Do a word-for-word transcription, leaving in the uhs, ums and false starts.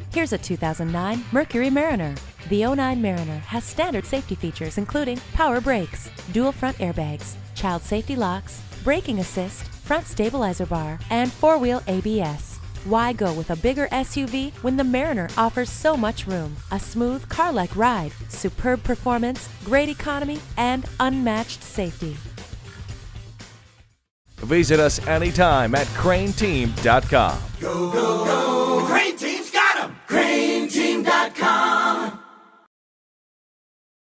Here's a two thousand nine Mercury Mariner. The oh nine Mariner has standard safety features including power brakes, dual front airbags, child safety locks, braking assist, front stabilizer bar, and four-wheel A B S. Why go with a bigger S U V when the Mariner offers so much room? A smooth car-like ride, superb performance, great economy, and unmatched safety. Visit us anytime at crane team dot com. Go, go, go.